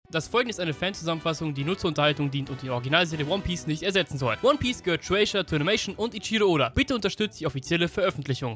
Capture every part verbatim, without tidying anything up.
Das folgende ist eine Fanzusammenfassung, die nur zur Unterhaltung dient und die Originalserie One Piece nicht ersetzen soll. One Piece gehört Shueisha, Toonimation und Ichiro Oda. Bitte unterstützt die offizielle Veröffentlichung.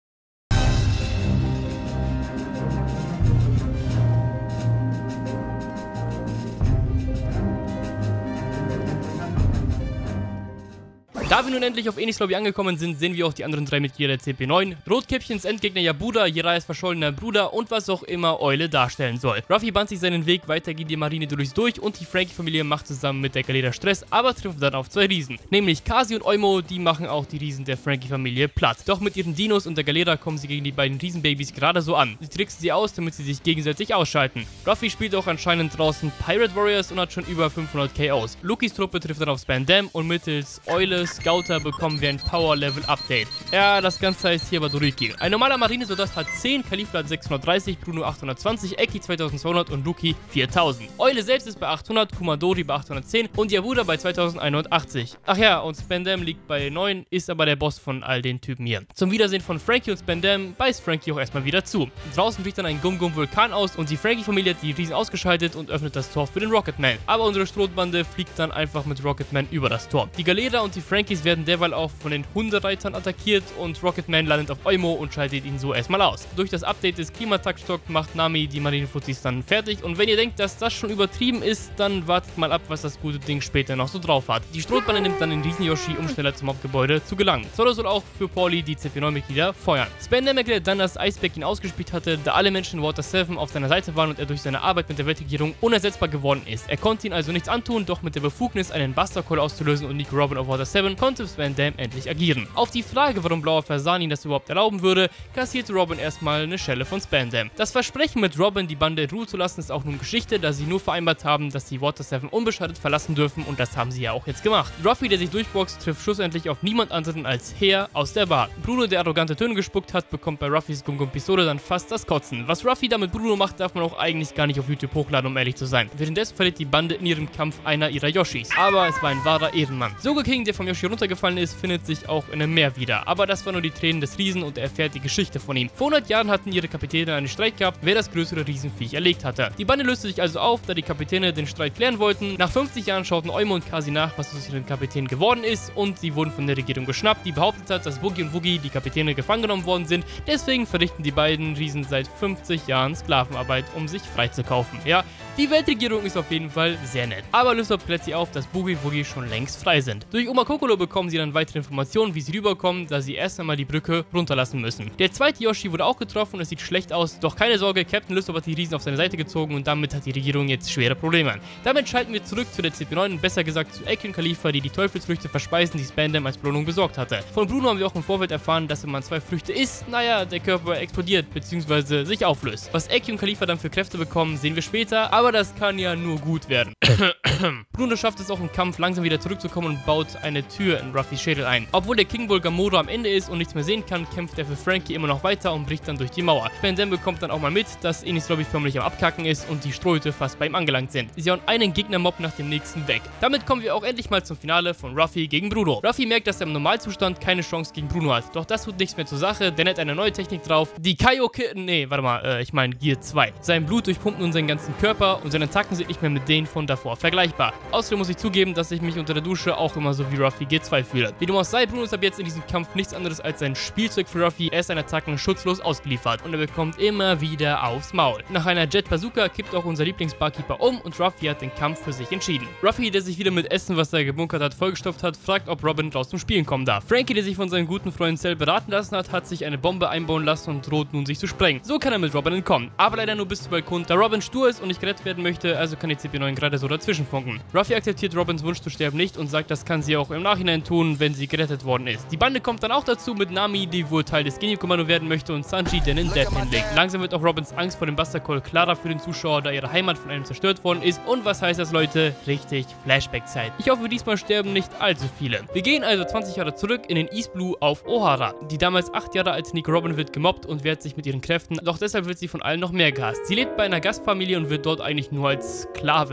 Da wir nun endlich auf Enies Lobby angekommen sind, sehen wir auch die anderen drei Mitglieder der C P neun. Rotkäppchens Endgegner Yabuda, Jiraias verschollener Bruder und was auch immer Eule darstellen soll. Ruffy bahnt sich seinen Weg, weiter geht die Marine durchs durch und die Franky-Familie macht zusammen mit der Galera Stress, aber trifft dann auf zwei Riesen. Nämlich Kasi und Oimo, die machen auch die Riesen der Franky-Familie platt. Doch mit ihren Dinos und der Galera kommen sie gegen die beiden Riesenbabys gerade so an. Sie tricksen sie aus, damit sie sich gegenseitig ausschalten. Ruffy spielt auch anscheinend draußen Pirate Warriors und hat schon über fünfhundert K Os. Lukis Truppe trifft dann auf Spandam und mittels Eules Scouter bekommen wir ein Power-Level-Update. Ja, das Ganze heißt hier Badoriki. Ein normaler Marinesoldat hat zehn, Kalifla hat sechshundertdreißig, Bruno achthundertzwanzig, Eki zweitausendzweihundert und Luki viertausend. Eule selbst ist bei achthundert, Kumadori bei achthundertzehn und Yabuda bei zweitausendeinundachtzig. Ach ja, und Spandam liegt bei neun, ist aber der Boss von all den Typen hier. Zum Wiedersehen von Franky und Spandam beißt Franky auch erstmal wieder zu. Draußen bricht dann ein Gum-Gum-Vulkan aus und die Franky-Familie hat die Riesen ausgeschaltet und öffnet das Tor für den Rocketman. Aber unsere Strohbande fliegt dann einfach mit Rocketman über das Tor. Die Galera und die Frankies werden derweil auch von den Hundereitern attackiert und Rocketman landet auf Oimo und schaltet ihn so erstmal aus. Durch das Update des Klimataktstock macht Nami die Marinefuzis dann fertig und wenn ihr denkt, dass das schon übertrieben ist, dann wartet mal ab, was das gute Ding später noch so drauf hat. Die Strohbande nimmt dann den Riesen-Yoshi, um schneller zum Hauptgebäude zu gelangen. Zoro soll auch für Pauli die C P neun Mitglieder feuern. Spandam erklärt dann, dass Iceberg ihn ausgespielt hatte, da alle Menschen in Water sieben auf seiner Seite waren und er durch seine Arbeit mit der Weltregierung unersetzbar geworden ist. Er konnte ihn also nichts antun, doch mit der Befugnis, einen Buster Call auszulösen und Nico Robin auf Water sieben konnte Spandam endlich agieren. Auf die Frage, warum Blauer Fasan ihn das überhaupt erlauben würde, kassierte Robin erstmal eine Schelle von Spandam. Das Versprechen mit Robin, die Bande in Ruhe zu lassen, ist auch nun Geschichte, da sie nur vereinbart haben, dass die Water sieben unbeschadet verlassen dürfen und das haben sie ja auch jetzt gemacht. Ruffy, der sich durchboxt, trifft schlussendlich auf niemand anderen als Heer aus der Bar. Bruno, der arrogante Töne gespuckt hat, bekommt bei Ruffys Gum-Gum-Pistole dann fast das Kotzen. Was Ruffy da mit Bruno macht, darf man auch eigentlich gar nicht auf YouTube hochladen, um ehrlich zu sein. Währenddessen verliert die Bande in ihrem Kampf einer ihrer Yoshis. Aber es war ein wahrer Ehrenmann. Soga King, der vom Yoshi runtergefallen ist, findet sich auch in einem Meer wieder. Aber das war nur die Tränen des Riesen und er erfährt die Geschichte von ihm. Vor hundert Jahren hatten ihre Kapitäne einen Streit gehabt, wer das größere Riesenviech erlegt hatte. Die Bande löste sich also auf, da die Kapitäne den Streit klären wollten. Nach fünfzig Jahren schauten Oimo und Kasi nach, was aus ihren Kapitänen geworden ist und sie wurden von der Regierung geschnappt, die behauptet hat, dass Boogie und Woogie, die Kapitäne, gefangen genommen worden sind. Deswegen verrichten die beiden Riesen seit fünfzig Jahren Sklavenarbeit, um sich freizukaufen. Ja, die Weltregierung ist auf jeden Fall sehr nett. Aber Lysop klärt sie auf, dass Boogie und Woogie schon längst frei sind. Durch Umakokolo bekommen sie dann weitere Informationen, wie sie rüberkommen, da sie erst einmal die Brücke runterlassen müssen. Der zweite Yoshi wurde auch getroffen und es sieht schlecht aus, doch keine Sorge, Captain Lysop hat die Riesen auf seine Seite gezogen und damit hat die Regierung jetzt schwere Probleme. Damit schalten wir zurück zu der C P neun, besser gesagt zu Eki und Khalifa, die die Teufelsfrüchte verspeisen, die Spandam als Belohnung besorgt hatte. Von Bruno haben wir auch im Vorfeld erfahren, dass wenn man zwei Früchte isst, naja, der Körper explodiert bzw. sich auflöst. Was Eki und Khalifa dann für Kräfte bekommen, sehen wir später, aber das kann ja nur gut werden. Bruno schafft es auch im Kampf langsam wieder zurückzukommen und baut eine Tür in Ruffys Schädel ein. Obwohl der King Bull Gamora am Ende ist und nichts mehr sehen kann, kämpft er für Franky immer noch weiter und bricht dann durch die Mauer. Spandam bekommt dann auch mal mit, dass Enies Lobby förmlich am Abkacken ist und die Strohhüte fast bei ihm angelangt sind. Sie hauen einen Gegnermob nach dem nächsten weg. Damit kommen wir auch endlich mal zum Finale von Ruffy gegen Bruno. Ruffy merkt, dass er im Normalzustand keine Chance gegen Bruno hat. Doch das tut nichts mehr zur Sache, denn er hat eine neue Technik drauf. Die Kaioke... Nee, warte mal, äh, ich meine Gear zwei. Sein Blut durchpumpt nun seinen ganzen Körper und seine Attacken sind nicht mehr mit denen von davor vergleichbar. Außerdem muss ich zugeben, dass ich mich unter der Dusche auch immer so wie Ruffy Gear zwei fühle. Wie du auch sei, Bruno ist ab jetzt in diesem Kampf nichts anderes als sein Spielzeug für Ruffy. Er ist seinen Attacken schutzlos ausgeliefert und er bekommt immer wieder aufs Maul. Nach einer Jet Bazooka kippt auch unser Lieblingsbarkeeper um und Ruffy hat den Kampf für sich entschieden. Ruffy, der sich wieder mit Essen, was er gebunkert hat, vollgestopft hat, fragt, ob Robin raus zum Spielen kommen darf. Franky, der sich von seinem guten Freund Cell beraten lassen hat, hat sich eine Bombe einbauen lassen und droht nun sich zu sprengen. So kann er mit Robin entkommen. Aber leider nur bis zum Balkon, da Robin stur ist und nicht gerettet werden möchte, also kann die C P neun gerade so dazwischen funken. Ruffy akzeptiert Robins Wunsch zu sterben nicht und sagt, das kann sie auch im Nachhinein tun, wenn sie gerettet worden ist. Die Bande kommt dann auch dazu mit Nami, die wohl Teil des Genio-Kommando werden möchte und Sanji, der einen Death hinlegt. Langsam wird auch Robins Angst vor dem Buster Call klarer für den Zuschauer, da ihre Heimat von einem zerstört worden ist. Und was heißt das, Leute? Richtig Flashback-Zeit. Ich hoffe, diesmal sterben nicht allzu viele. Wir gehen also zwanzig Jahre zurück in den East Blue auf Ohara. Die damals acht Jahre alte Nico Robin wird gemobbt und wehrt sich mit ihren Kräften, doch deshalb wird sie von allen noch mehr gehasst. Sie lebt bei einer Gastfamilie und wird dort eigentlich nur als Sklavin behandelt.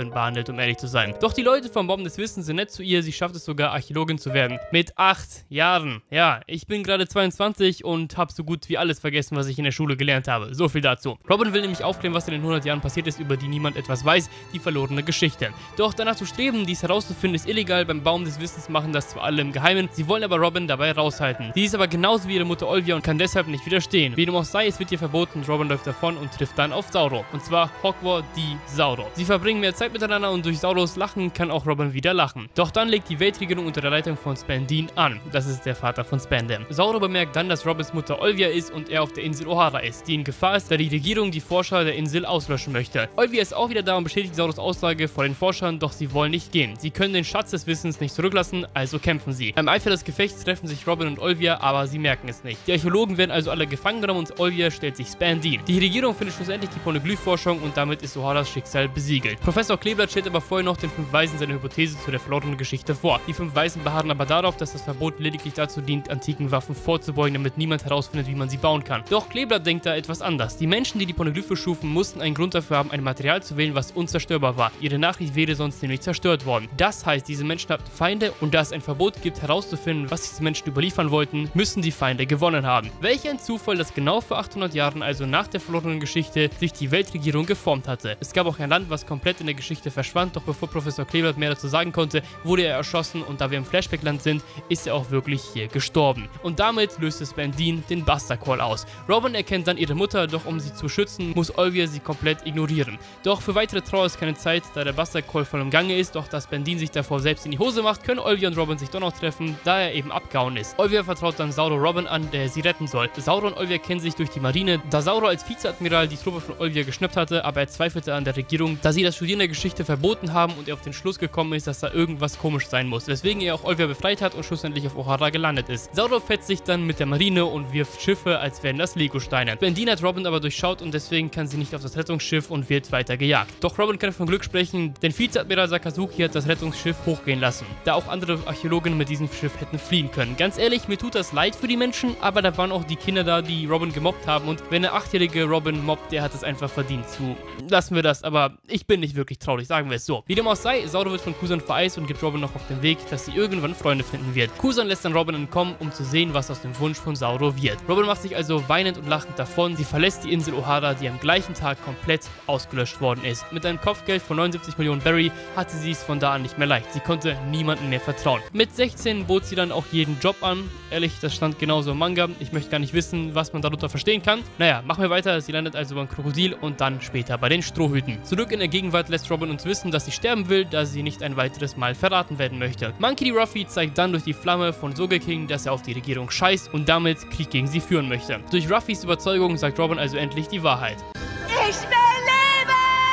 Welt, um ehrlich zu sein. Doch die Leute vom Baum des Wissens sind nett zu ihr, sie schafft es sogar, Archäologin zu werden. Mit acht Jahren. Ja, ich bin gerade zweiundzwanzig und habe so gut wie alles vergessen, was ich in der Schule gelernt habe. So viel dazu. Robin will nämlich aufklären, was in den hundert Jahren passiert ist, über die niemand etwas weiß, die verlorene Geschichte. Doch danach zu streben, dies herauszufinden, ist illegal. Beim Baum des Wissens machen das zwar alle im Geheimen, sie wollen aber Robin dabei raushalten. Sie ist aber genauso wie ihre Mutter Olivia und kann deshalb nicht widerstehen. Wie dem auch sei, es wird ihr verboten, Robin läuft davon und trifft dann auf Sauro. Und zwar Hogwarts die Sauro. Sie verbringen mehr Zeit miteinander und durch Sauros Lachen kann auch Robin wieder lachen. Doch dann legt die Weltregierung unter der Leitung von Spandine an. Das ist der Vater von Spandam. Sauro bemerkt dann, dass Robins Mutter Olivia ist und er auf der Insel Ohara ist, die in Gefahr ist, da die Regierung die Forscher der Insel auslöschen möchte. Olivia ist auch wieder da und bestätigt Sauros Aussage vor den Forschern, doch sie wollen nicht gehen. Sie können den Schatz des Wissens nicht zurücklassen, also kämpfen sie. Im Eifer des Gefechts treffen sich Robin und Olivia, aber sie merken es nicht. Die Archäologen werden also alle gefangen genommen und Olivia stellt sich Spandine. Die Regierung findet schlussendlich die Poneglyph-Forschung und damit ist Oharas Schicksal besiegelt. Professor Kleeblatt stellt aber vorher noch den fünf Weisen seine Hypothese zu der verlorenen Geschichte vor. Die fünf Weisen beharren aber darauf, dass das Verbot lediglich dazu dient, antiken Waffen vorzubeugen, damit niemand herausfindet, wie man sie bauen kann. Doch Kleeblatt denkt da etwas anders. Die Menschen, die die Poneglyphe schufen, mussten einen Grund dafür haben, ein Material zu wählen, was unzerstörbar war. Ihre Nachricht wäre sonst nämlich zerstört worden. Das heißt, diese Menschen hatten Feinde und da es ein Verbot gibt, herauszufinden, was diese Menschen überliefern wollten, müssen die Feinde gewonnen haben. Welch ein Zufall, dass genau vor achthundert Jahren, also nach der verlorenen Geschichte, sich die Weltregierung geformt hatte. Es gab auch ein Land, was komplett in der Geschichte verschwand, doch bevor Professor Kleeblatt mehr dazu sagen konnte, wurde er erschossen und da wir im Flashback-Land sind, ist er auch wirklich hier gestorben. Und damit löste Spandine den Buster Call aus. Robin erkennt dann ihre Mutter, doch um sie zu schützen, muss Olivia sie komplett ignorieren. Doch für weitere Trauer ist keine Zeit, da der Buster Call voll im Gange ist, doch da Spandine sich davor selbst in die Hose macht, können Olivia und Robin sich doch noch treffen, da er eben abgehauen ist. Olivia vertraut dann Sauro Robin an, der sie retten soll. Sauro und Olivia kennen sich durch die Marine, da Sauro als Vizeadmiral die Truppe von Olivia geschnappt hatte, aber er zweifelte an der Regierung, da sie das Studieren der Geschichte verboten haben und er auf den Schluss gekommen ist, dass da irgendwas komisch sein muss, weswegen er auch Olivia befreit hat und schlussendlich auf Ohara gelandet ist. Sauro fetzt sich dann mit der Marine und wirft Schiffe, als wären das Lego-Steine. Spandine hat Robin aber durchschaut und deswegen kann sie nicht auf das Rettungsschiff und wird weiter gejagt. Doch Robin kann von Glück sprechen, denn Vizeadmiral Sakazuki hat das Rettungsschiff hochgehen lassen, da auch andere Archäologen mit diesem Schiff hätten fliehen können. Ganz ehrlich, mir tut das leid für die Menschen, aber da waren auch die Kinder da, die Robin gemobbt haben und wenn eine achtjährige Robin mobbt, der hat es einfach verdient zu. Lassen wir das, aber ich bin nicht wirklich traurig, sagen wir es so. Wie dem auch sei, Sauro wird von Kusan vereist und gibt Robin noch auf den Weg, dass sie irgendwann Freunde finden wird. Kusan lässt dann Robin entkommen, um zu sehen, was aus dem Wunsch von Sauro wird. Robin macht sich also weinend und lachend davon. Sie verlässt die Insel Ohara, die am gleichen Tag komplett ausgelöscht worden ist. Mit einem Kopfgeld von neunundsiebzig Millionen Berry hatte sie es von da an nicht mehr leicht. Sie konnte niemandem mehr vertrauen. Mit sechzehn bot sie dann auch jeden Job an. Ehrlich, das stand genauso im Manga. Ich möchte gar nicht wissen, was man darunter verstehen kann. Naja, machen wir weiter. Sie landet also beim Krokodil und dann später bei den Strohhüten. Zurück in der Gegenwart lässt Robin uns wissen, dass sie sterben will, da sie nicht ein weiteres Mal verraten werden möchte. Monkey D. Ruffy zeigt dann durch die Flamme von Sogeking, dass er auf die Regierung scheißt und damit Krieg gegen sie führen möchte. Durch Ruffys Überzeugung sagt Robin also endlich die Wahrheit. Ich will leben!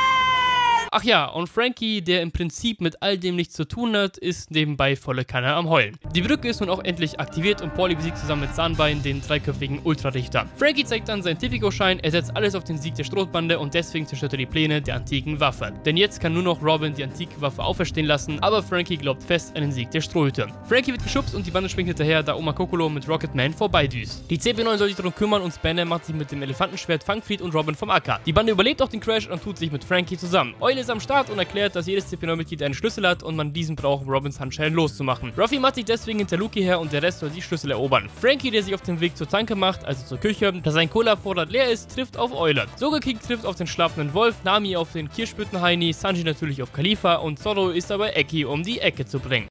Ach ja, und Frankie, der im Prinzip mit all dem nichts zu tun hat, ist nebenbei volle Kanne am Heulen. Die Brücke ist nun auch endlich aktiviert und Paulie besiegt zusammen mit Zahnbein den dreiköpfigen Ultrarichter. Frankie zeigt dann seinen Tipico-Schein, er setzt alles auf den Sieg der Strohbande und deswegen zerstört er die Pläne der antiken Waffe. Denn jetzt kann nur noch Robin die antike Waffe auferstehen lassen, aber Frankie glaubt fest an den Sieg der Strohhüte. Frankie wird geschubst und die Bande springt hinterher, da Oma Kokolo mit Rocketman vorbeidüst. Die C P neun soll sich darum kümmern und Spandam macht sich mit dem Elefantenschwert Fangfried und Robin vom Acker. Die Bande überlebt auch den Crash und tut sich mit Frankie zusammen. Eule ist am Start und erklärt, dass jedes C P neun Mitglied einen Schlüssel hat und man diesen braucht, um Robins Handschellen loszumachen. Ruffy macht sich deswegen hinter Luki her und der Rest soll die Schlüssel erobern. Frankie, der sich auf den Weg zur Tanke macht, also zur Küche, da sein Cola-Vorrat leer ist, trifft auf Eule. Sogeking trifft auf den schlafenden Wolf, Nami auf den Kirschblüten-Heini, Sanji natürlich auf Khalifa und Zoro ist dabei Eki, um die Ecke zu bringen.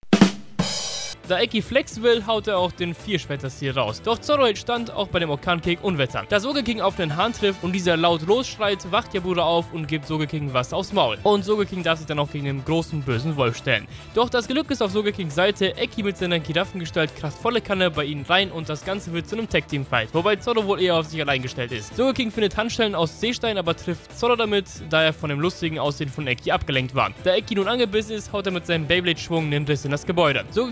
Da Eki Flex will, haut er auch den Vierschwerter-Stil raus. Doch Zoro hält stand, auch bei dem Orkancake Unwetter. Da Sogeking auf den Hahn trifft und dieser laut losschreit, wacht Yabura auf und gibt Sogeking was aufs Maul. Und Sogeking darf sich dann auch gegen den großen bösen Wolf stellen. Doch das Glück ist auf Sogekings Seite, Eki mit seiner Giraffengestalt kracht volle Kanne bei ihnen rein und das Ganze wird zu einem Tag-Team-Fight, wobei Zoro wohl eher auf sich allein gestellt ist. Sogeking findet Handschellen aus Seestein, aber trifft Zoro damit, da er von dem lustigen Aussehen von Eki abgelenkt war. Da Eki nun angebissen ist, haut er mit seinem Beyblade-Schwung den Riss in das Gebäude. Sogeking scheißt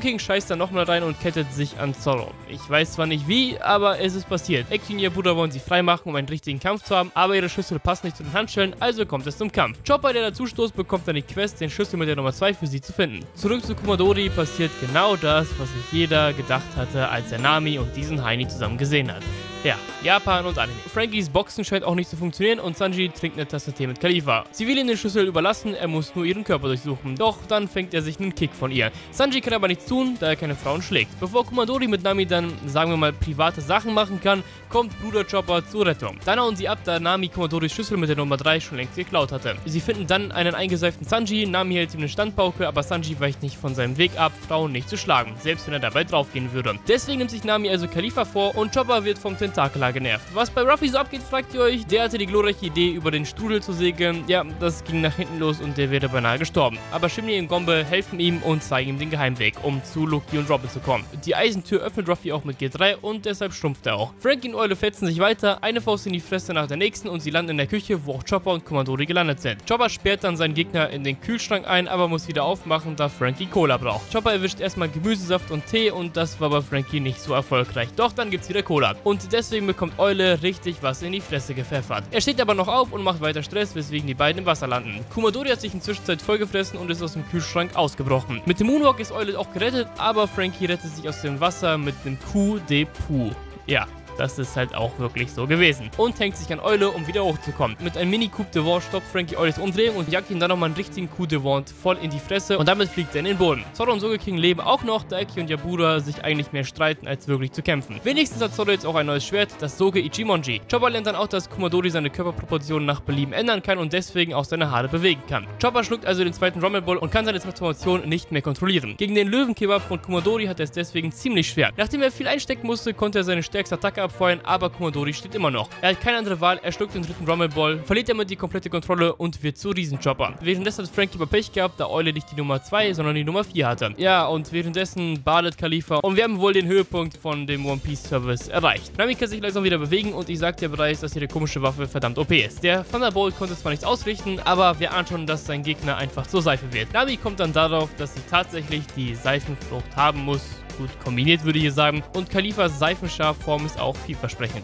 schießt dann nochmal rein und kettet sich an Zoro. Ich weiß zwar nicht wie, aber es ist passiert. Eki und ihr Bruder wollen sie freimachen, um einen richtigen Kampf zu haben, aber ihre Schlüssel passen nicht zu den Handschellen, also kommt es zum Kampf. Chopper, der dazu stoßt, bekommt dann die Quest, den Schlüssel mit der Nummer zwei für sie zu finden. Zurück zu Kumadori passiert genau das, was sich jeder gedacht hatte, als er Nami und diesen Heini zusammen gesehen hat. Ja, Japan und Anime. Frankies Boxen scheint auch nicht zu funktionieren und Sanji trinkt eine Tasse Tee mit Khalifa. Sie will ihm den Schlüssel überlassen, er muss nur ihren Körper durchsuchen. Doch dann fängt er sich einen Kick von ihr. Sanji kann aber nichts tun, da er keine Frauen schlägt. Bevor Kumadori mit Nami dann, sagen wir mal, private Sachen machen kann, kommt Bruder Chopper zur Rettung. Dann hauen sie ab, da Nami Kumadoris Schlüssel mit der Nummer drei schon längst geklaut hatte. Sie finden dann einen eingeseiften Sanji, Nami hält ihm eine Standpauke, aber Sanji weicht nicht von seinem Weg ab, Frauen nicht zu schlagen, selbst wenn er dabei draufgehen würde. Deswegen nimmt sich Nami also Khalifa vor und Chopper wird vom Tentakeler genervt. Was bei Ruffy so abgeht, fragt ihr euch? Der hatte die glorreiche Idee, über den Strudel zu segeln. Ja, das ging nach hinten los und der wäre beinahe gestorben. Aber Shimmy und Gombe helfen ihm und zeigen ihm den Geheimweg, um zu Lucky und Robin zu kommen. Die Eisentür öffnet Ruffy auch mit G drei und deshalb schrumpft er auch. Frankie und Eule fetzen sich weiter, eine Faust in die Fresse nach der nächsten und sie landen in der Küche, wo auch Chopper und Kumadori gelandet sind. Chopper sperrt dann seinen Gegner in den Kühlschrank ein, aber muss wieder aufmachen, da Frankie Cola braucht. Chopper erwischt erstmal Gemüsesaft und Tee und das war bei Frankie nicht so erfolgreich. Doch dann gibt's wieder Cola. Und deswegen bekommt Eule richtig was in die Fresse gepfeffert. Er steht aber noch auf und macht weiter Stress, weswegen die beiden im Wasser landen. Kumadori hat sich inzwischen vollgefressen und ist aus dem Kühlschrank ausgebrochen. Mit dem Moonwalk ist Eule auch gerettet, aber Frankie rettet sich aus dem Wasser mit einem Coup de Pou. Ja. Das ist halt auch wirklich so gewesen. Und hängt sich an Eule, um wieder hochzukommen. Mit einem Mini-Coup de Vent stoppt Frankie Eules Umdrehung und jagt ihn dann nochmal einen richtigen Coup de Vent voll in die Fresse und damit fliegt er in den Boden. Zoro und Sogeking leben auch noch, da Eki und Yabura sich eigentlich mehr streiten, als wirklich zu kämpfen. Wenigstens hat Zoro jetzt auch ein neues Schwert, das Soge Ichimonji. Chopper lernt dann auch, dass Kumadori seine Körperproportionen nach Belieben ändern kann und deswegen auch seine Haare bewegen kann. Chopper schluckt also den zweiten Rumble Ball und kann seine Transformation nicht mehr kontrollieren. Gegen den Löwenkebab von Kumadori hat er es deswegen ziemlich schwer. Nachdem er viel einstecken musste, konnte er seine stärkste Attacke abfeuern, aber Kumadori steht immer noch. Er hat keine andere Wahl, er schluckt den dritten Rumble Ball, verliert damit die komplette Kontrolle und wird zu Riesenchopper. Währenddessen hat Frankie aber Pech gehabt, da Eule nicht die Nummer zwei, sondern die Nummer vier hatte. Ja, und währenddessen badet Khalifa und wir haben wohl den Höhepunkt von dem One Piece Service erreicht. Nami kann sich langsam wieder bewegen und ich sagte ja bereits, dass ihre komische Waffe verdammt O P ist. Der Thunderbolt konnte zwar nichts ausrichten, aber wir ahnen schon, dass sein Gegner einfach zur Seife wird. Nami kommt dann darauf, dass sie tatsächlich die Seifenfrucht haben muss. Gut kombiniert, würde ich hier sagen. Und Khalifas Seifenscharfform ist auch vielversprechend.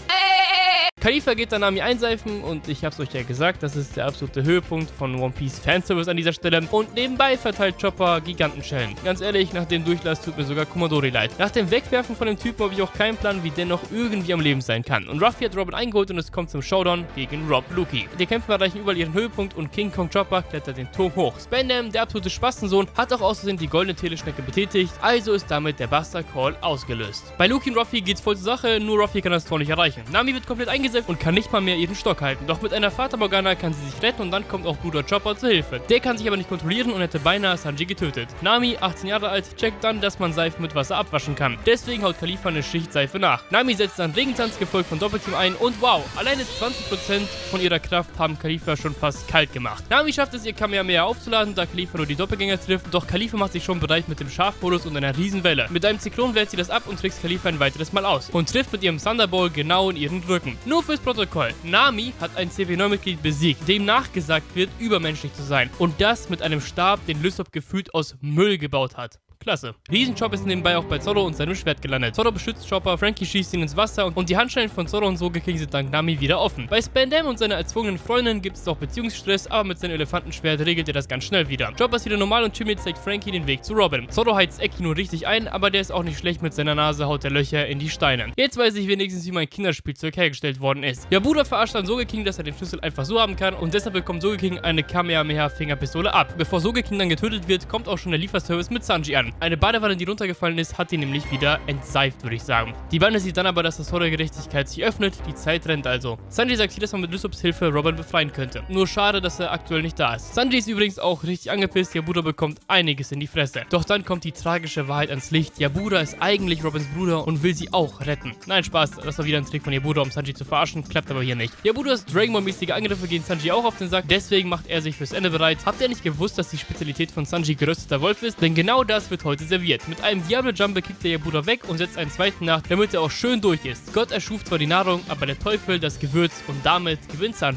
Khalifa geht dann Nami einseifen und ich hab's euch ja gesagt, das ist der absolute Höhepunkt von One Piece Fanservice an dieser Stelle. Und nebenbei verteilt Chopper Gigantenschellen. Ganz ehrlich, nach dem Durchlass tut mir sogar Kumadori leid. Nach dem Wegwerfen von dem Typen habe ich auch keinen Plan, wie der noch irgendwie am Leben sein kann. Und Ruffy hat Robin eingeholt und es kommt zum Showdown gegen Rob Lucky. Die Kämpfe erreichen überall ihren Höhepunkt und King Kong Chopper klettert den Turm hoch. Spandam, der absolute Spastensohn, hat auch außerdem die goldene Teleschnecke betätigt, also ist damit der Buster Call ausgelöst. Bei Lucky und Ruffy geht's voll zur Sache, nur Ruffy kann das Tor nicht erreichen. Nami wird komplett eingesetzt und kann nicht mal mehr ihren Stock halten. Doch mit einer Fata Morgana kann sie sich retten und dann kommt auch Bruder Chopper zur Hilfe. Der kann sich aber nicht kontrollieren und hätte beinahe Sanji getötet. Nami, achtzehn Jahre alt, checkt dann, dass man Seife mit Wasser abwaschen kann. Deswegen haut Khalifa eine Schicht Seife nach. Nami setzt dann Regentanz gefolgt von Doppelteam ein und wow, alleine zwanzig Prozent von ihrer Kraft haben Khalifa schon fast kalt gemacht. Nami schafft es, ihr Kamehameha aufzuladen, da Khalifa nur die Doppelgänger trifft, doch Khalifa macht sich schon bereit mit dem Schafmodus und einer Riesenwelle. Mit einem Zyklon wehrt sie das ab und trickst Khalifa ein weiteres Mal aus und trifft mit ihrem Thunderball genau in ihren Rücken. Nur fürs Protokoll. Nami hat ein C P neun Mitglied besiegt, dem nachgesagt wird, übermenschlich zu sein. Und das mit einem Stab, den Lysop gefühlt aus Müll gebaut hat. Klasse. Riesenchopper ist nebenbei auch bei Zoro und seinem Schwert gelandet. Zoro beschützt Chopper, Frankie schießt ihn ins Wasser und die Handschellen von Zoro und Sogeking sind dank Nami wieder offen. Bei Spandam und seiner erzwungenen Freundin gibt es auch Beziehungsstress, aber mit seinem Elefantenschwert regelt er das ganz schnell wieder. Chopper ist wieder normal und Jimmy zeigt Frankie den Weg zu Robin. Zoro heizt Eki nur richtig ein, aber der ist auch nicht schlecht, mit seiner Nase haut er Löcher in die Steine. Jetzt weiß ich wenigstens, wie mein Kinderspielzeug hergestellt worden ist. Yabura verarscht dann Sogeking, dass er den Schlüssel einfach so haben kann und deshalb bekommt Sogeking eine Kamehameha-Fingerpistole ab. Bevor Sogeking dann getötet wird, kommt auch schon der Lieferservice mit Sanji an. Eine Badewanne, die runtergefallen ist, hat ihn nämlich wieder entseift, würde ich sagen. Die Bande sieht dann aber, dass das Tor der Gerechtigkeit sich öffnet, die Zeit rennt also. Sanji sagt hier, dass man mit Lysops Hilfe Robin befreien könnte. Nur schade, dass er aktuell nicht da ist. Sanji ist übrigens auch richtig angepisst, Yabura bekommt einiges in die Fresse. Doch dann kommt die tragische Wahrheit ans Licht. Yabura ist eigentlich Robins Bruder und will sie auch retten. Nein, Spaß, das war wieder ein Trick von Yabura, um Sanji zu verarschen, klappt aber hier nicht. Yaburas Dragon Ball-mäßige Angriffe gehen Sanji auch auf den Sack, deswegen macht er sich fürs Ende bereit. Habt ihr nicht gewusst, dass die Spezialität von Sanji gerösteter Wolf ist? Denn genau das wird heute serviert. Mit einem Diablo Jump kickt der Yabura weg und setzt einen zweiten nach, damit er auch schön durch ist. Gott erschuf zwar die Nahrung, aber der Teufel das Gewürz und damit gewinnt Sanji.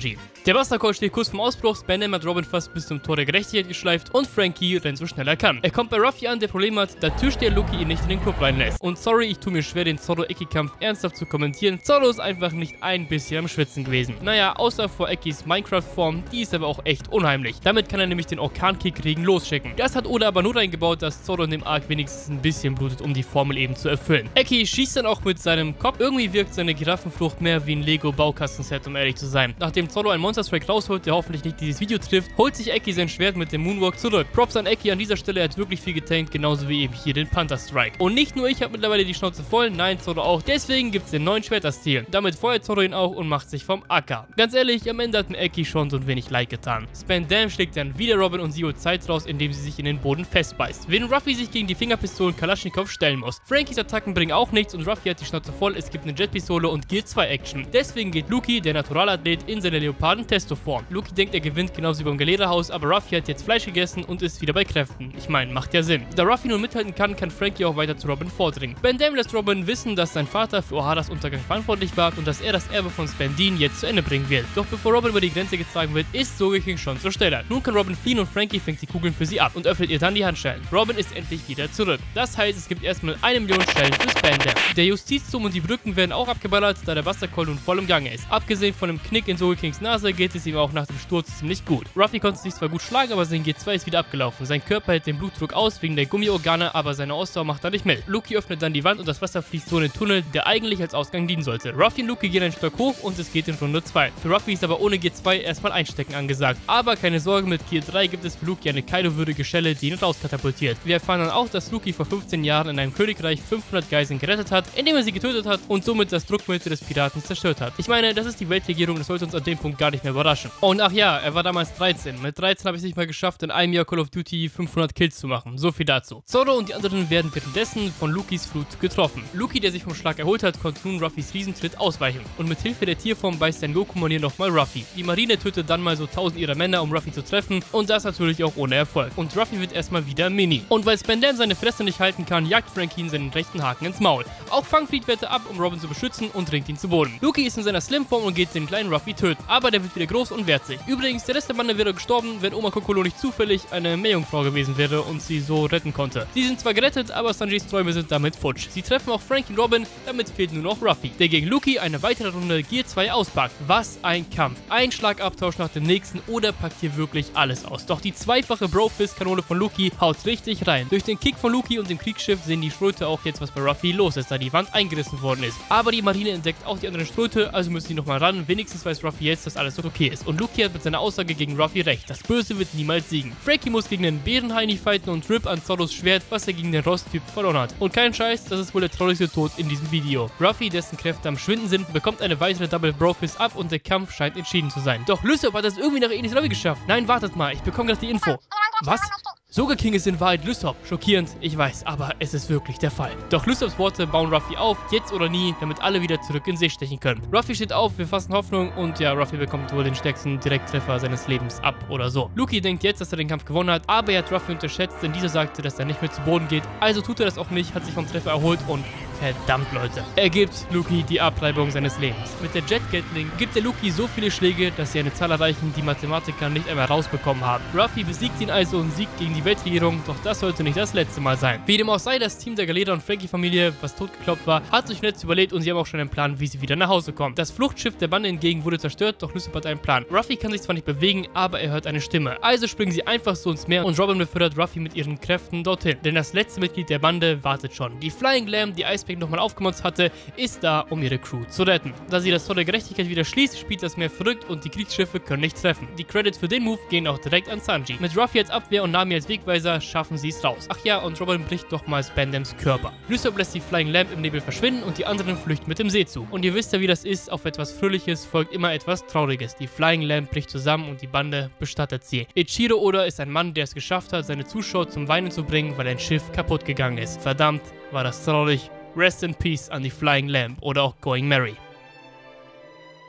Der Buster Call steht kurz vom Ausbruch, Span Dam hat Robin fast bis zum Tor der Gerechtigkeit geschleift und Frankie rennt so schnell er kann. Er kommt bei Ruffy an, der Probleme hat, da Türsteher Lucky ihn nicht in den Club reinlässt. Und sorry, ich tue mir schwer, den Zoro-Eki-Kampf ernsthaft zu kommentieren. Zoro ist einfach nicht ein bisschen am Schwitzen gewesen. Naja, außer vor Ekis Minecraft-Form, die ist aber auch echt unheimlich. Damit kann er nämlich den Orkan-Kick-Regen losschicken. Das hat Oda aber nur eingebaut, dass Zoro in dem Arc wenigstens ein bisschen blutet, um die Formel eben zu erfüllen. Eki schießt dann auch mit seinem Kopf. Irgendwie wirkt seine Giraffenflucht mehr wie ein Lego-Baukastenset, um ehrlich zu sein. Nachdem Zoro einen Monster-Strike rausholt, der hoffentlich nicht dieses Video trifft, holt sich Eki sein Schwert mit dem Moonwalk zurück. Props an Eki an dieser Stelle, er hat wirklich viel getankt, genauso wie eben hier den Panther-Strike. Und nicht nur ich habe mittlerweile die Schnauze voll, nein, Zoro auch. Deswegen gibt es den neuen Schwerter-Stil. Damit feuert Zoro ihn auch und macht sich vom Acker. Ganz ehrlich, am Ende hat mir Eki schon so ein wenig leid getan. Span Dam schlägt dann wieder Robin und Zio Zeit raus, indem sie sich in den Boden festbeißt. Während Ruffy sich gegen die Fingerpistolen Kalaschnikow stellen muss. Frankies Attacken bringen auch nichts und Ruffy hat die Schnauze voll, es gibt eine Jetpistole und Gear zwei Action. Deswegen geht Luki, der Naturalathlet, in seine Leoparden-Testo-Form. Luki denkt, er gewinnt genauso wie beim Gelehrerhaus, aber Ruffy hat jetzt Fleisch gegessen und ist wieder bei Kräften. Ich meine, macht ja Sinn. Da Ruffy nur mithalten kann, kann Frankie auch weiter zu Robin vordringen. Span Dam lässt Robin wissen, dass sein Vater für O'Haras Untergang verantwortlich war und dass er das Erbe von Spandine jetzt zu Ende bringen wird. Doch bevor Robin über die Grenze getragen wird, ist Sogeking schon zur Stelle. Nun kann Robin fliehen und Frankie fängt die Kugeln für sie ab und öffnet ihr dann die Handschellen. Robin ist endlich wieder zurück. Das heißt, es gibt erstmal eine Million Schellen für Span Dam. Der Justizturm und die Brücken werden auch abgeballert, da der Buster Call nun voll im Gange ist. Abgesehen von dem Knick in Sogekings Nase geht es ihm auch nach dem Sturz ziemlich gut. Ruffy konnte sich zwar gut schlagen, aber sein G zwei ist wieder abgelaufen. Sein Körper hält den Blutdruck aus wegen der Gummiorgane, aber seine Ausdauer macht er nicht mit. Luki öffnet dann die Wand und das Wasser fließt so in den Tunnel, der eigentlich als Ausgang dienen sollte. Ruffy und Luki gehen einen Stock hoch und es geht in Runde zwei. Für Ruffy ist aber ohne G zwei erstmal Einstecken angesagt. Aber keine Sorge, mit Gear drei gibt es für Luki eine Kaido-würdige Schelle, die ihn rauskatapultiert. Wir erfahren dann auch, dass Luki vor fünfzehn Jahren in einem Königreich fünfhundert Geiseln gerettet hat, indem er sie getötet hat und somit das Druckmittel des Piraten zerstört hat. Ich meine, das ist die Weltregierung, das sollte uns an dem Punkt gar nicht mehr überraschen. Und ach ja, er war damals dreizehn. Mit dreizehn habe ich es nicht mal geschafft, in einem Jahr Call of Duty fünfhundert Kills zu machen. So viel dazu. Zoro und die anderen werden währenddessen von Lukis Flut getroffen. Luki, der sich vom Schlag erholt hat, konnte nun Ruffys Riesentritt ausweichen. Und mit Hilfe der Tierform beißt sein Goku-Manier nochmal Ruffy. Die Marine tötet dann mal so tausend ihrer Männer, um Ruffy zu treffen. Und das natürlich auch ohne Erfolg. Und Ruffy wird erstmal wieder Mini. Und weil Span Dam seine Fresse nicht halten kann, jagt Frankie ihn seinen rechten Haken ins Maul. Auch Fangfleet wehrt ab, um Robin zu beschützen und dringt ihn zu Boden. Luki ist in seiner Slim-Form und geht den kleinen Ruffy töten. Aber der wird wieder groß und wehrt sich. Übrigens, der Rest der Bande wäre gestorben, wenn Oma Kokolo nicht zufällig eine Meerjungfrau gewesen wäre und sie so retten konnte. Sie sind zwar gerettet, aber Sanjis Träume sind damit futsch. Sie treffen auch Frankie und Robin, damit fehlt nur noch Ruffy, der gegen Luki eine weitere Runde Gear zwei auspackt. Was ein Kampf. Ein Schlagabtausch nach dem nächsten oder packt hier wirklich alles aus. Doch die zweifache Bro-Fist-Kanone von Luki haut richtig rein. Durch den Kick von Luki und dem Kriegsschiff sehen die Ströte auch jetzt, was bei Ruffy los ist, da die Wand eingerissen worden ist. Aber die Marine entdeckt auch die anderen Ströte, also müssen sie nochmal ran. Wenigstens weiß Ruffy jetzt, dass alles okay ist. Und Luki hat mit seiner Aussage gegen Ruffy recht. Das Böse wird niemals siegen. Frankie muss gegen den Bärenheini fighten und Rip an Zoros Schwert, was er gegen den Rost-Typ verloren hat. Und kein Scheiß, das ist wohl der traurigste Tod in diesem Video. Ruffy, dessen Kräfte am Schwinden sind, bekommt eine weitere Double Bro-Fist ab und der Kampf scheint entschieden zu sein. Doch Lysop hat das irgendwie nach Enis Lobby geschafft. Nein, wartet mal, ich bekomme gerade die Info. Was? Sogeking ist in Wahrheit Lysop. Schockierend, ich weiß, aber es ist wirklich der Fall. Doch Lysops Worte bauen Ruffy auf, jetzt oder nie, damit alle wieder zurück in See stechen können. Ruffy steht auf, wir fassen Hoffnung und ja, Ruffy bekommt wohl den stärksten Direkttreffer seines Lebens ab oder so. Luki denkt jetzt, dass er den Kampf gewonnen hat, aber er hat Ruffy unterschätzt, denn dieser sagte, dass er nicht mehr zu Boden geht. Also tut er das auch nicht, hat sich vom Treffer erholt und verdammt, Leute. Er gibt Luki die Abreibung seines Lebens. Mit der Jet Gatling gibt der Luki so viele Schläge, dass sie eine Zahl erreichen, die Mathematiker nicht einmal rausbekommen haben. Ruffy besiegt ihn also und siegt gegen die Weltregierung, doch das sollte nicht das letzte Mal sein. Wie dem auch sei, das Team der Galera und Frankie-Familie, was totgekloppt war, hat sich Netz überlebt und sie haben auch schon einen Plan, wie sie wieder nach Hause kommen. Das Fluchtschiff der Bande hingegen wurde zerstört, doch Lysop hat einen Plan. Ruffy kann sich zwar nicht bewegen, aber er hört eine Stimme. Also springen sie einfach so ins Meer und Robin befördert Ruffy mit ihren Kräften dorthin. Denn das letzte Mitglied der Bande wartet schon. Die Flying Lamb, die Icepack nochmal aufgemotzt hatte, ist da, um ihre Crew zu retten. Da sie das Tor der Gerechtigkeit wieder schließt, spielt das Meer verrückt und die Kriegsschiffe können nicht treffen. Die Credits für den Move gehen auch direkt an Sanji. Mit Ruffy als Abwehr und Nami als Wegweiser schaffen sie es raus. Ach ja, und Robin bricht doch mal Span Dams Körper. Lysop lässt die Flying Lamp im Nebel verschwinden und die anderen flüchten mit dem See zu. Und ihr wisst ja, wie das ist, auf etwas Fröhliches folgt immer etwas Trauriges. Die Flying Lamp bricht zusammen und die Bande bestattet sie. Ichiro Oda ist ein Mann, der es geschafft hat, seine Zuschauer zum Weinen zu bringen, weil ein Schiff kaputt gegangen ist. Verdammt, war das traurig. Rest in Peace an die Flying Lamp oder auch Going Merry.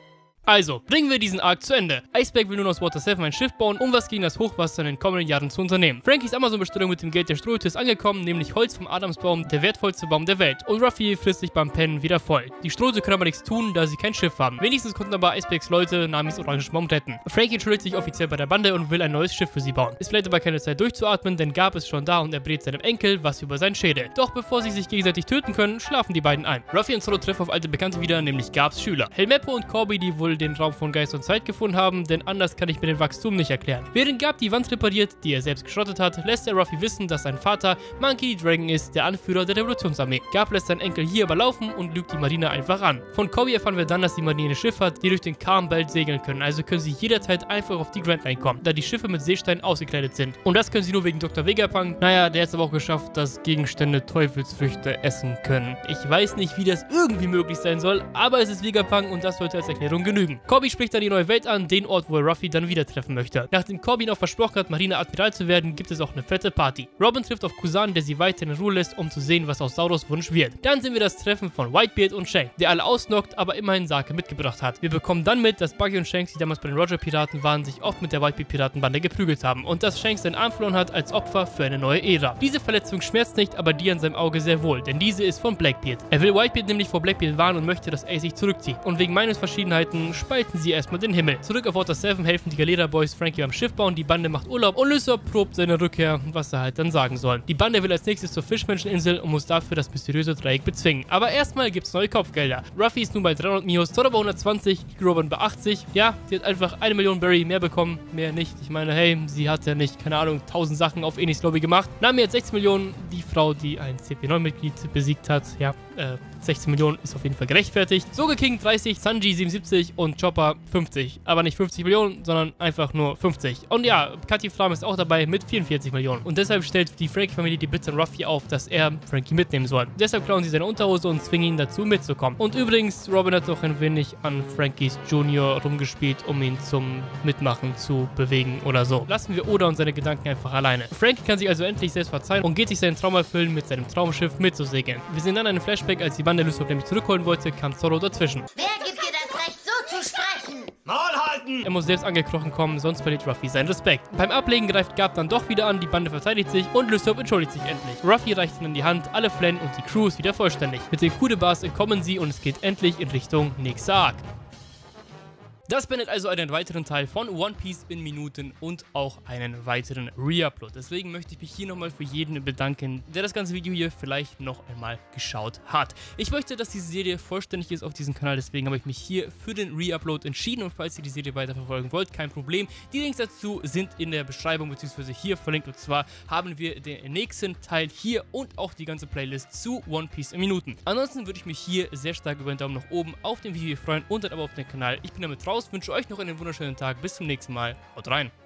Also, bringen wir diesen Arc zu Ende. Iceberg will nun aus Water sieben ein Schiff bauen, um was gegen das Hochwasser in den kommenden Jahren zu unternehmen. Frankies Amazon-Bestellung mit dem Geld der Strohhütte ist angekommen, nämlich Holz vom Adamsbaum, der wertvollste Baum der Welt. Und Ruffy frisst sich beim Pennen wieder voll. Die Strohhütte können aber nichts tun, da sie kein Schiff haben. Wenigstens konnten aber Icebergs Leute Namis Orangenbaum retten. Frankie entschuldigt sich offiziell bei der Bande und will ein neues Schiff für sie bauen. Es bleibt aber keine Zeit durchzuatmen, denn Garp ist schon da und er brät seinem Enkel was über seinen Schädel. Doch bevor sie sich gegenseitig töten können, schlafen die beiden ein. Ruffy und Zoro treffen auf alte Bekannte wieder, nämlich Garps Schüler. Helmeppo und Corby, die wohl den Raum von Geist und Zeit gefunden haben, denn anders kann ich mir den Wachstum nicht erklären. Während Garp die Wand repariert, die er selbst geschrottet hat, lässt er Ruffy wissen, dass sein Vater Monkey D. Dragon ist, der Anführer der Revolutionsarmee. Garp lässt seinen Enkel hier aber laufen und lügt die Marine einfach an. Von Corby erfahren wir dann, dass die Marine ein Schiff hat, die durch den Calm Belt segeln können, also können sie jederzeit einfach auf die Grand reinkommen, da die Schiffe mit Seestein ausgekleidet sind. Und das können sie nur wegen Doktor Vegapunk. Naja, der hat es aber auch geschafft, dass Gegenstände Teufelsfrüchte essen können. Ich weiß nicht, wie das irgendwie möglich sein soll, aber es ist Vegapunk und das sollte als Erklärung genügen. Corby spricht dann die neue Welt an, den Ort, wo er Ruffy dann wieder treffen möchte. Nachdem Corby noch versprochen hat, Marine-Admiral zu werden, gibt es auch eine fette Party. Robin trifft auf Kusan, der sie weiter in Ruhe lässt, um zu sehen, was aus Sauros Wunsch wird. Dann sehen wir das Treffen von Whitebeard und Shanks, der alle ausnockt, aber immerhin Sake mitgebracht hat. Wir bekommen dann mit, dass Buggy und Shanks, die damals bei den Roger-Piraten waren, sich oft mit der Whitebeard-Piratenbande geprügelt haben und dass Shanks seinen Arm verloren hat als Opfer für eine neue Ära. Diese Verletzung schmerzt nicht, aber die an seinem Auge sehr wohl, denn diese ist von Blackbeard. Er will Whitebeard nämlich vor Blackbeard warnen und möchte, dass er sich zurückzieht. Und wegen Meinungsverschiedenheiten spalten sie erstmal den Himmel. Zurück auf Water sieben helfen die Galera Boys Frankie beim Schiff bauen, die Bande macht Urlaub und Lysop probt seine Rückkehr, was er halt dann sagen soll. Die Bande will als nächstes zur Fischmenscheninsel und muss dafür das mysteriöse Dreieck bezwingen. Aber erstmal gibt's neue Kopfgelder. Ruffy ist nun bei dreihundert Mios, Zoro bei hundertzwanzig, Robin bei achtzig. Ja, sie hat einfach eine Million Berry mehr bekommen, mehr nicht. Ich meine, hey, sie hat ja nicht, keine Ahnung, tausend Sachen auf Enis Lobby gemacht. Nami hat sechzehn Millionen, die Frau, die ein C P neun Mitglied besiegt hat, ja, äh, sechzehn Millionen ist auf jeden Fall gerechtfertigt. Soge King dreißig, Sanji siebenundsiebzig und Chopper fünfzig. Aber nicht fünfzig Millionen, sondern einfach nur fünfzig. Und ja, Katy Flam ist auch dabei mit vierundvierzig Millionen. Und deshalb stellt die Frankie-Familie die Bitte an Ruffy auf, dass er Frankie mitnehmen soll. Deshalb klauen sie seine Unterhose und zwingen ihn dazu mitzukommen. Und übrigens, Robin hat doch ein wenig an Frankies Junior rumgespielt, um ihn zum Mitmachen zu bewegen oder so. Lassen wir Oda und seine Gedanken einfach alleine. Frankie kann sich also endlich selbst verzeihen und geht sich seinen Traum erfüllen, mit seinem Traumschiff mitzusegeln. Wir sehen dann einen Flashback, als die Bande Lysop nämlich zurückholen wollte, kam Zoro dazwischen. Wer gibt dir das Recht, so zu sprechen? Maul halten! Er muss selbst angekrochen kommen, sonst verliert Ruffy seinen Respekt. Beim Ablegen greift Garp dann doch wieder an, die Bande verteidigt sich und Lysop entschuldigt sich endlich. Ruffy reicht ihnen die Hand, alle flennen und die Crew ist wieder vollständig. Mit den Coup de Bars entkommen sie und es geht endlich in Richtung nächster Arc. Das beendet also einen weiteren Teil von One Piece in Minuten und auch einen weiteren Reupload. Deswegen möchte ich mich hier nochmal für jeden bedanken, der das ganze Video hier vielleicht noch einmal geschaut hat. Ich möchte, dass diese Serie vollständig ist auf diesem Kanal, deswegen habe ich mich hier für den Reupload entschieden und falls ihr die Serie weiterverfolgen wollt, kein Problem. Die Links dazu sind in der Beschreibung bzw. hier verlinkt und zwar haben wir den nächsten Teil hier und auch die ganze Playlist zu One Piece in Minuten. Ansonsten würde ich mich hier sehr stark über einen Daumen nach oben auf dem Video freuen und dann aber auf den Kanal. Ich bin damit raus. Wünsche euch noch einen wunderschönen Tag. Bis zum nächsten Mal. Haut rein.